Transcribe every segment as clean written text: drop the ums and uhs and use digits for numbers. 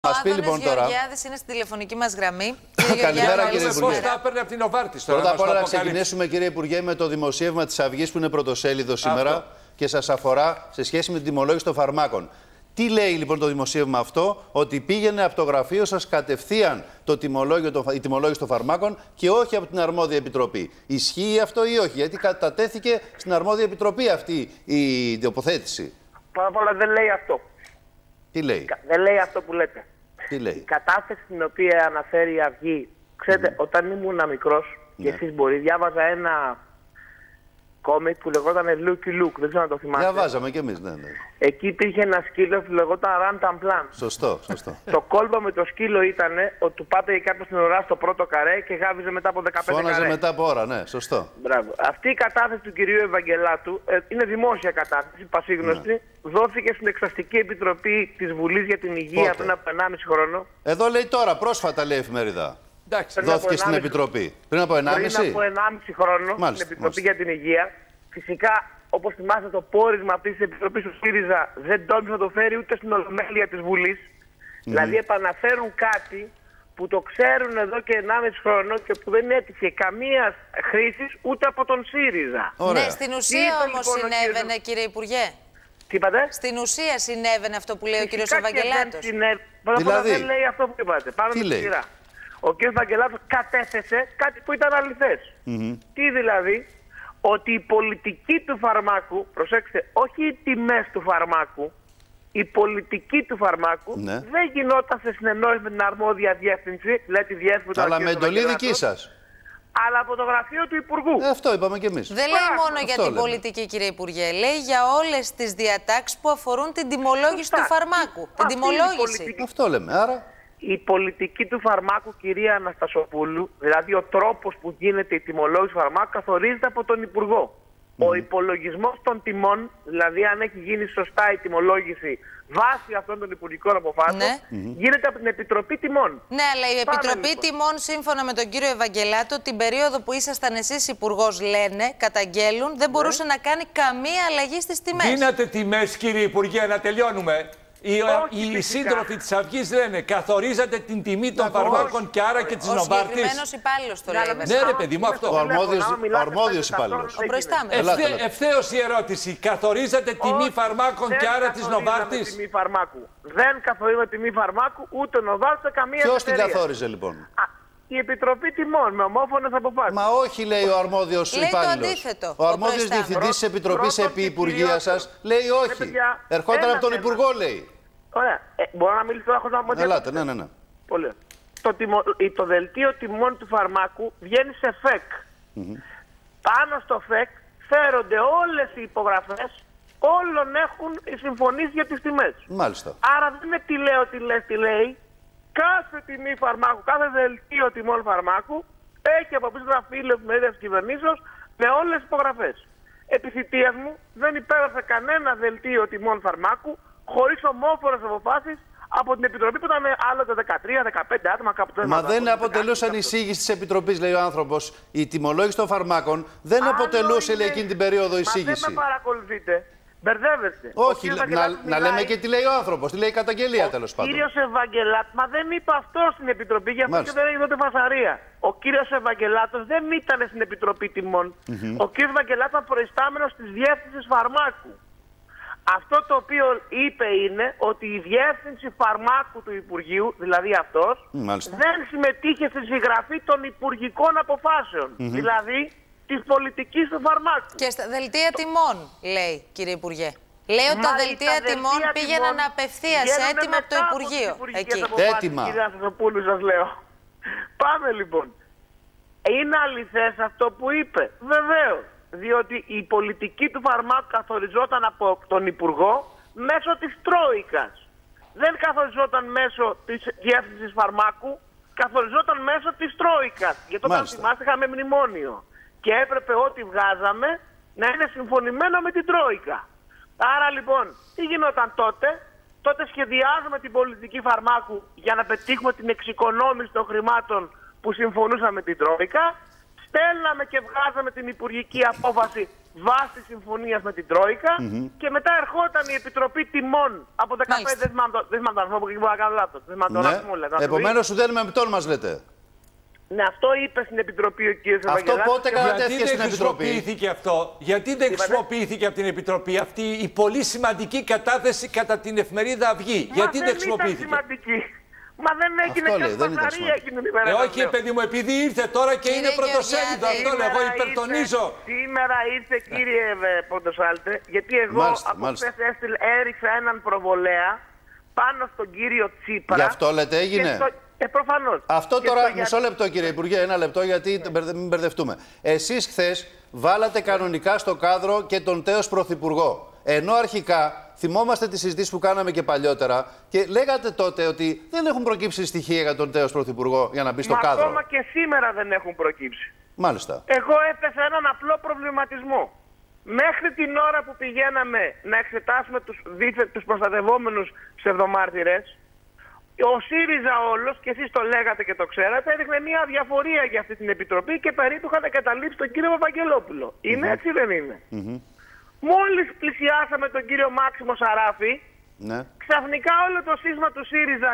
Μας πει λοιπόν τώρα. Ο Γεωργιάδης είναι στη τηλεφωνική μας γραμμή. Καλημέρα, κύριε Υπουργέ. Πώς τα έπαιρνε από την Νοβάρτης τώρα. Πρώτα απ' όλα να ξεκινήσουμε, κύριε Υπουργέ, με το δημοσίευμα της Αυγής που είναι πρωτοσέλιδο σήμερα και σας αφορά σε σχέση με την τιμολόγηση των φαρμάκων. Τι λέει λοιπόν το δημοσίευμα αυτό? Ότι πήγαινε από το γραφείο σας κατευθείαν η τιμολόγηση των φαρμάκων και όχι από την αρμόδια επιτροπή. Ισχύει αυτό ή όχι? Γιατί κατατέθηκε στην αρμόδια επιτροπή αυτή η τοποθέτηση. Πρώτα απ' όλα δεν λέει αυτό. Τι λέει? Δεν λέει αυτό που λέτε. Τι λέει? Η κατάθεση την οποία αναφέρει η Αυγή, ξέρετε, όταν ήμουν μικρός και εσείς μπορεί, διάβαζα ένα κόμικ που λεγόταν Lucky Luke, δεν ξέρω αν το θυμάστε. Διαβάζαμε κι εμείς, ναι. Εκεί υπήρχε ένα σκύλο που λεγόταν Rantan Plan. Σωστό. Το κόλπο με το σκύλο ήταν ότι του πάταγε κάποιος την ουρά στο πρώτο καρέ και γάβιζε μετά από 15 Φώναζε καρέ. μετά από ώρα, ναι, σωστό. Μπράβο. Αυτή η κατάθεση του κυρίου Ευαγγελάτου είναι δημόσια κατάθεση, πασίγνωστη. Δόθηκε στην Εξαστική Επιτροπή της Βουλής για την Υγεία πριν από 1,5 χρόνο. Εδώ λέει τώρα, πρόσφατα λέει η εφημερίδα. Εντάξει, δόθηκε στην Επιτροπή. Πριν από 1,5. Πριν από 1,5 χρόνο στην Επιτροπή για την Υγεία. Φυσικά, όπως θυμάστε, το πόρισμα αυτής της Επιτροπής του ΣΥΡΙΖΑ δεν τόλμησε να το φέρει ούτε στην Ολομέλεια της Βουλής. Δηλαδή, επαναφέρουν κάτι που το ξέρουν εδώ και 1,5 χρόνο και που δεν έτυχε καμία χρήση ούτε από τον ΣΥΡΙΖΑ. Ναι, στην ουσία όμως συνέβαινε, κύριε Υπουργέ. Τι είπατε? Στην ουσία συνέβαινε αυτό που λέει ο κύριος Ευαγγελάτος. Δηλαδή δεν λέει αυτό που είπατε. Πάμε με τη σειρά. Ο κύριος Ευαγγελάτος κατέθεσε κάτι που ήταν αληθές. Τι δηλαδή? Ότι η πολιτική του φαρμάκου, προσέξτε, όχι οι τιμές του φαρμάκου, η πολιτική του φαρμάκου δεν γινόταν σε συνεννόηση με την αρμόδια διεύθυνση, δηλαδή τη διεύθυνση του. Αλλά με εντολή δική σας. Αλλά από το γραφείο του Υπουργού. Αυτό είπαμε κι εμείς. Δεν λέει μόνο για την πολιτική, κύριε Υπουργέ. Λέει για όλες τις διατάξεις που αφορούν την τιμολόγηση του φαρμάκου. Την τιμολόγηση. Αυτό λέμε. Άρα. Η πολιτική του φαρμάκου, κυρία Αναστασοπούλου, δηλαδή ο τρόπος που γίνεται η τιμολόγηση του φαρμάκου, καθορίζεται από τον Υπουργό. Ο υπολογισμός των τιμών, δηλαδή αν έχει γίνει σωστά η τιμολόγηση βάσει αυτών των υπουργικών αποφάσεων, γίνεται από την Επιτροπή Τιμών. Ναι, αλλά η Επιτροπή Τιμών, σύμφωνα με τον κύριο Ευαγγελάτο, την περίοδο που ήσασταν εσείς υπουργός, λένε, καταγγέλουν, δεν μπορούσε να κάνει καμία αλλαγή στις τιμές. Δίνατε τιμές, κύριε Υπουργέ, να τελειώνουμε. Οι σύντροφοι της Αυγής λένε καθορίζατε την τιμή των φαρμάκων και άρα και της Νοβάρτης. Ο συγκεκριμένος υπάλληλος το λέει. Ναι, ρε παιδί μου, αυτό. Ο αρμόδιος υπάλληλος. Ο προϊστάμενος. Ευθέως η ερώτηση. Καθορίζατε τιμή φαρμάκων και άρα της Νοβάρτης? Δεν καθορίζουμε τιμή φαρμάκου, ούτε Νοβάρτης, καμία. Ποιος την καθόριζε λοιπόν? Η Επιτροπή Τιμών, με ομόφωνες αποφάσεις. Μα όχι, λέει ο αρμόδιος υπάλληλος. Ο αρμόδιος διευθυντής της Επιτροπής επί Υπουργεία σας λέει όχι. Ερχόταν από τον Υπουργό, λέει. Ωραία. Μπορώ να μιλήσω τώρα να πω? Ελάτε, ναι. Πολύ. Το δελτίο τιμών του φαρμάκου βγαίνει σε ΦΕΚ. Πάνω στο ΦΕΚ φέρονται όλες οι υπογραφές όλων έχουν οι συμφωνίες για τις τιμές. Μάλιστα. Άρα δεν είναι τι λέω, τι λέει. Κάθε τιμή φαρμάκου, κάθε δελτίο τιμών φαρμάκου έχει από πίσω γραφείο εφημερίδας κυβερνήσεως με όλες τις υπογραφές. Επί θητείας μου δεν υπέγραψε κανένα δελτίο τιμών φαρμάκου χωρίς ομόφωνες αποφάσεις από την Επιτροπή που ήταν άλλοτε 13-15 άτομα κάπου τότε. Μα δεν αποτελούσαν εισήγηση της Επιτροπής, λέει ο άνθρωπος. Η τιμολόγηση των φαρμάκων δεν αποτελούσε, λέει, εκείνη την περίοδο εισήγηση. Μα δεν με παρακολουθείτε. Μπερδεύεστε. Όχι, να λέμε και τι λέει ο άνθρωπος, τι λέει η καταγγελία τέλος πάντων. Ο κύριος Ευαγγελάτος, μα δεν είπε αυτό στην Επιτροπή, γι' αυτό και δεν έγινε τότε φασαρία. Ο κύριος Ευαγγελάτος δεν ήταν στην Επιτροπή Τιμών. Ο κύριος Ευαγγελάτος ήταν προϊστάμενος της Διεύθυνσης Φαρμάκου. Αυτό το οποίο είπε είναι ότι η Διεύθυνση Φαρμάκου του Υπουργείου, δηλαδή αυτός, δεν συμμετείχε στη συγγραφή των υπουργικών αποφάσεων. Δηλαδή της πολιτικής του φαρμάκου. Και στα δελτία τιμών, λέει, κύριε Υπουργέ. Λέει ότι τα δελτία τιμών πήγαιναν απευθείας έτοιμα από το Υπουργείο. Έτοιμα. Κύριε Αναστασοπούλου, σας λέω. Πάμε λοιπόν. Είναι αληθές αυτό που είπε? Βεβαίως. Διότι η πολιτική του φαρμάκου καθοριζόταν από τον Υπουργό μέσω της Τρόικας. Δεν καθοριζόταν μέσω της Διεύθυνσης Φαρμάκου, καθοριζόταν μέσω της Τρόικας. Γιατί όταν θυμάστε είχαμε μνημόνιο. Και έπρεπε ό,τι βγάζαμε να είναι συμφωνημένο με την Τρόικα. Άρα λοιπόν, τι γινόταν τότε? Τότε σχεδιάζουμε την πολιτική φαρμάκου για να πετύχουμε την εξοικονόμηση των χρημάτων που συμφωνούσαμε με την Τρόικα. Στέλναμε και βγάζαμε την υπουργική απόφαση βάσει συμφωνίας με την Τρόικα και μετά ερχόταν η Επιτροπή Τιμών από 15. Δεν θυμάμαι τον αριθμό που μπορεί να κάνω λάθος. Επομένως, σου δίνουμε με τον μας λέτε. Ναι, αυτό είπε στην Επιτροπή ο κ. Ευαγγελάτος. Αυτό πότε κατατέθηκε στην Επιτροπή? Γιατί δεν χρησιμοποιήθηκε από την Επιτροπή αυτή η πολύ σημαντική κατάθεση κατά την εφημερίδα Αυγή? Γιατί δεν χρησιμοποιήθηκε? Ήταν σημαντική. Μα δεν έγινε καμπαθαρία εκείνη την ημέρα. Όχι, παιδί μου, επειδή ήρθε τώρα και είναι πρωτοσέλιδο. Αυτό λέω, εγώ υπερτονίζω. Σήμερα ήρθε, κύριε Ποντοσάλτε, γιατί εγώ από χθες έριξα έναν προβολέα πάνω στον κύριο Τσίπρα. Γι' αυτό λέτε έγινε? Προφανώς. Αυτό τώρα, μισό λεπτό κύριε Υπουργέ, ένα λεπτό, γιατί μην μπερδευτούμε. Εσείς χθες βάλατε κανονικά στο κάδρο και τον τέος Πρωθυπουργό. Ενώ αρχικά θυμόμαστε τις συζητήσεις που κάναμε και παλιότερα και λέγατε τότε ότι δεν έχουν προκύψει στοιχεία για τον τέος Πρωθυπουργό για να μπει στο κάδρο. Ακόμα και σήμερα δεν έχουν προκύψει. Μάλιστα. Εγώ έθεσα έναν απλό προβληματισμό. Μέχρι την ώρα που πηγαίναμε να εξετάσουμε τους προστατευόμενους ψευδομάρτυρες, ο ΣΥΡΙΖΑ όλος, και εσείς το λέγατε και το ξέρατε, έδειχνε μια αδιαφορία για αυτή την Επιτροπή και περίπου είχαν καταλήψει τον κύριο Βαγγελόπουλο. Είναι έτσι ή δεν είναι? Μόλις πλησιάσαμε τον κύριο Μάξιμο Σαράφη, ξαφνικά όλο το σύστημα του ΣΥΡΙΖΑ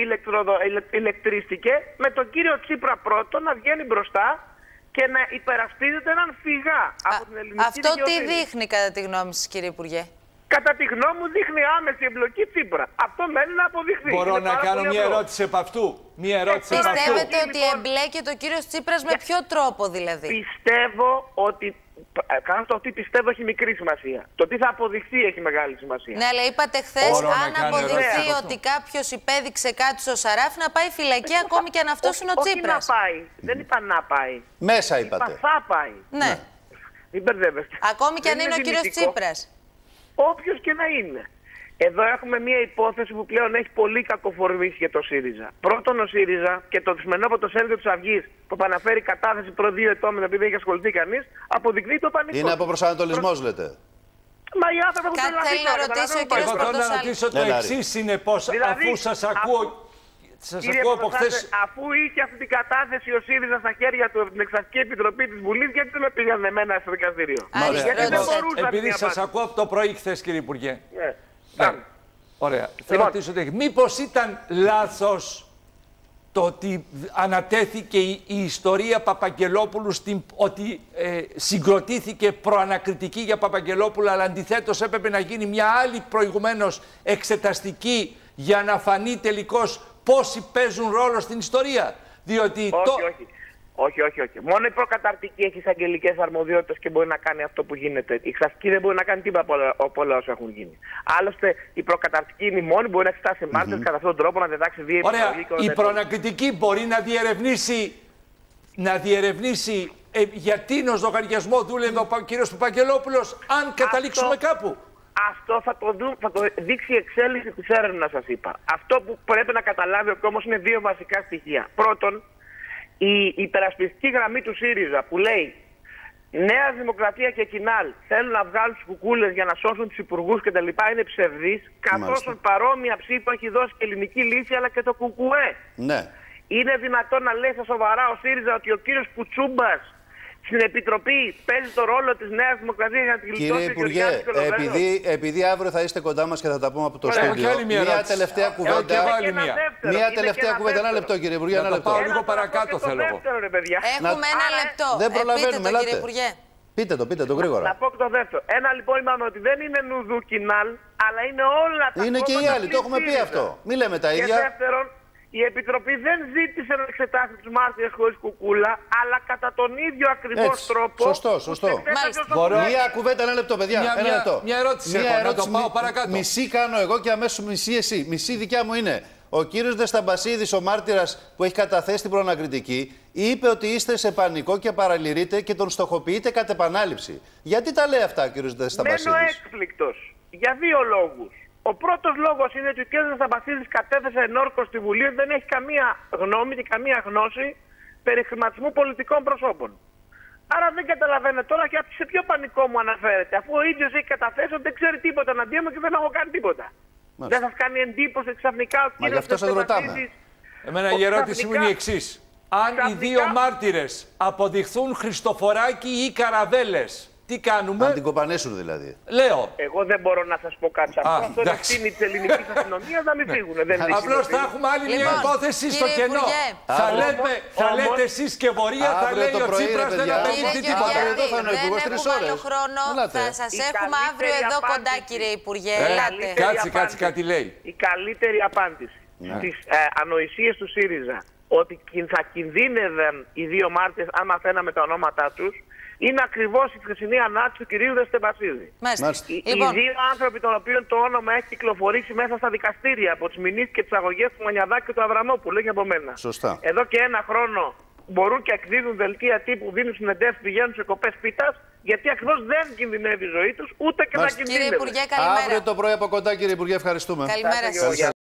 ηλεκτρίστηκε με τον κύριο Τσίπρα πρώτο να βγαίνει μπροστά και να υπερασπίζεται έναν φυγά από την ελληνική Αυτό δικαιοσύνη. τι δείχνει κατά τη γνώμη σας, κύριε Υπουργέ? Κατά τη γνώμη μου δείχνει άμεση εμπλοκή Τσίπρα. Αυτό μένει να αποδειχθεί. Μπορώ να κάνω μια ερώτηση επ' αυτού? Πιστεύετε ότι εμπλέκεται ο κύριος Τσίπρας με ποιο τρόπο δηλαδή? Πιστεύω ότι... Κάνω το ότι πιστεύω έχει μικρή σημασία. Το τι θα αποδειχθεί έχει μεγάλη σημασία. Ναι, αλλά είπατε χθες, αν αποδειχθεί ότι κάποιος υπέδειξε κάτι στο Σαράφι, να πάει φυλακή ακόμη και αν αυτός είναι ο Τσίπρας. Όχι να πάει. Δεν είπα να πάει. Μέσα είπατε. Είπα θα πάει. Ναι. Μην μπερδεύεστε. Ακόμη και αν είναι ο κύριος Τσίπρας. Όποιος και να είναι. Εδώ έχουμε μια υπόθεση που πλέον έχει πολύ κακοφορμήσει για το ΣΥΡΙΖΑ. Πρώτον, ο ΣΥΡΙΖΑ και το δυσμενό πρωτοσέλιδο της Αυγής που επαναφέρει κατάθεση προ 2 ετών με την οποία δεν έχει ασχοληθεί κανείς, αποδεικνύει το πανικό. Είναι από προσανατολισμός, λέτε. Μα οι άνθρωποι έχουν Κάτι θέλω να ρωτήσω ο κύριος Εγώ θέλω να ρωτήσω το εξής είναι πως αφού σας ακούω... από χθες... Αφού είχε αυτή την κατάθεση ο ΣΥΡΙΖΑ στα χέρια του από την Εξεταστική Επιτροπή της Βουλής, γιατί δεν με πήγαν εμένα στο δικαστήριο? Επειδή σας ακούω από το πρωί χθες, κύριε Υπουργέ. Ωραία. Θέλω να ρωτήσω, μήπως ήταν λάθος το ότι ανατέθηκε η ιστορία Παπαγγελόπουλου, ότι συγκροτήθηκε προανακριτική για Παπαγγελόπουλο, αλλά αντιθέτως έπρεπε να γίνει μια άλλη προηγουμένως εξεταστική για να φανεί τελικώς πόσοι παίζουν ρόλο στην ιστορία? Διότι όχι. Μόνο η προκαταρτική έχει εισαγγελικές αρμοδιότητες και μπορεί να κάνει αυτό που γίνεται. Η εξεταστική δεν μπορεί να κάνει τίποτα από όλα όσα έχουν γίνει. Άλλωστε, η προκαταρτική είναι η μόνη που μπορεί να εξετάσει μάρτυρες κατά αυτόν τον τρόπο, να διδάξει δύο επιλογές. Ωραία. Η προανακριτική μπορεί να διερευνήσει γιατί ως λογαριασμό δούλευε ο κύριος Παπαγγελόπουλος, αν καταλήξουμε κάπου. Αυτό θα το δείξει η εξέλιξη της έρευνας, σας είπα. Αυτό που πρέπει να καταλάβει ο κόσμος είναι δύο βασικά στοιχεία. Πρώτον, η υπερασπιστική γραμμή του ΣΥΡΙΖΑ που λέει Νέα Δημοκρατία και Κινάλ θέλουν να βγάλουν τους κουκούλες για να σώσουν τους υπουργούς κτλ. Είναι ψευδής, καθώς παρόμοια ψήφο έχει δώσει και ελληνική λύση αλλά και το κουκουέ. Ναι. Είναι δυνατόν να λέει στα σοβαρά ο ΣΥΡΙΖΑ ότι ο κύριος Κουτσούμπας στην Επιτροπή παίζει το ρόλο της Νέας Δημοκρατίας για να την γλιτώσει? Κύριε Υπουργέ, επειδή αύριο θα είστε κοντά μας και θα τα πούμε από το στούντιο, μια τελευταία κουβέντα. Μια τελευταία κουβέντα. Ένα λεπτό, κύριε Υπουργέ. Ένα λεπτό. Πάω λίγο παρακάτω, θέλω εγώ. Έχουμε ένα λεπτό. Δεν προλαβαίνουμε, κύριε Υπουργέ. Πείτε το γρήγορα. Να πω και το δεύτερο. Ένα λοιπόν είπαμε ότι δεν είναι νουδού Κινάλ, αλλά είναι όλα τα είναι και οι άλλοι, το έχουμε πει αυτό. Μην λέμε τα ίδια. Και δεύτερον, η Επιτροπή δεν ζήτησε να εξετάσει τους μάρτυρες χωρίς κουκούλα, αλλά κατά τον ίδιο ακριβώς τρόπο. Σωστό. Μία κουβέντα, ένα λεπτό, παιδιά. Μια ερώτηση έχω, να το πάω παρακάτω. Μισή κάνω εγώ και αμέσως μισή εσύ. Μισή δικιά μου είναι. Ο κύριος Δεσταμπασίδης, ο μάρτυρας που έχει καταθέσει την προανακριτική, είπε ότι είστε σε πανικό και παραλυρείτε και τον στοχοποιείτε κατ' επανάληψη. Γιατί τα λέει αυτά ο κύριος Δεσταμπασίδης? Μένω έκπληκτος. Για δύο λόγους. Ο πρώτος λόγος είναι ότι ο κ. Δεσταμπασίδης κατέθεσε ενόρκο στη Βουλή ότι δεν έχει καμία γνώμη και καμία γνώση περί χρηματισμού πολιτικών προσώπων. Άρα δεν καταλαβαίνω τώρα σε ποιο πανικό μου αναφέρεται, αφού ο ίδιος έχει καταθέσει ότι δεν ξέρει τίποτα εναντίον μου και δεν έχω κάνει τίποτα. Μάλιστα. Δεν σας κάνει εντύπωση ξαφνικά ο κ. Δεσταμπασίδης? Εμένα η ερώτηση μου είναι η εξής. Αν οι δύο μάρτυρες αποδειχθούν Χριστοφοράκη ή Καραβέλες, Τι κάνουμε. Αν την κοπανέσουν δηλαδή. Λέω. Εγώ δεν μπορώ να σας πω κάτι αυτό. Αυτό είναι ευθύνη της ελληνικής αστυνομίας να μην φύγουν. Απλώς θα έχουμε άλλη μια υπόθεση στο κενό. Θα λέτε εσείς και Βορία, θα λέει ο Τσίπρας δεν απαιτεί τίποτα. Δεν έχουμε άλλο χρόνο. Θα σας έχουμε αύριο εδώ κοντά, κύριε Υπουργέ. Κάτσε, κάτι λέει. Η καλύτερη απάντηση στις ανοησίες του ΣΥΡΙΖΑ ότι θα κινδύνευαν οι δύο μάρτυρες αν μαθαίναμε τα ονόματά τους, είναι ακριβώς η χθεσινή ανάρτηση του κυρίου Δεσπεμπασίδη. Οι δύο άνθρωποι των οποίων το όνομα έχει κυκλοφορήσει μέσα στα δικαστήρια από τις μηνύσεις και τις αγωγές του Μανιαδάκη και του Αβραμόπουλου, όχι από μένα. Σωστά. Εδώ και ένα χρόνο μπορούν και εκδίδουν δελτία τύπου, δίνουν συνεντεύξεις, πηγαίνουν σε κοπές πίτας, γιατί ακριβώς δεν κινδυνεύει η ζωή τους, ούτε και να κινδυνεύει. Κύριε Υπουργέ, καλημέρα. Αύριο το πρωί από κοντά, κύριε Υπουργέ, ευχαριστούμε. Καλημέρα σας.